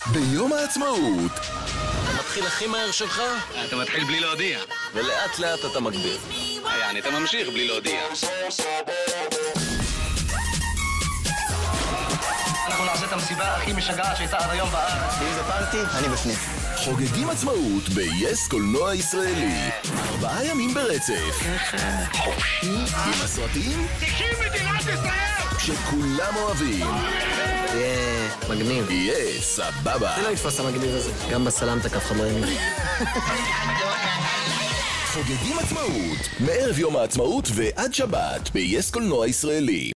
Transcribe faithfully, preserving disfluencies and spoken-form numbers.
ביום העצמאות. אתה מתחיל הכי מהר שלך? אתה מתחיל בלי להודיע. ולאט לאט אתה מגביר. יעני, אתה ממשיך בלי להודיע. אנחנו נעשה את המסיבה הכי משגעת שהייתה עד היום בארץ. אם זה פארטי, אני בפנים. חוגגים עצמאות ב-יס קולנוע ישראלי. ארבעה ימים ברצף. עם הסרטים תקים מדינת ישראל! שכולם אוהבים. יהיה מגניב. יהיה סבבה. זה לא יתפוס המגניב הזה. גם בסלמת כף חברים. חוגגים עצמאות מערב יום העצמאות ועד שבת ב-יס קולנוע ישראלי.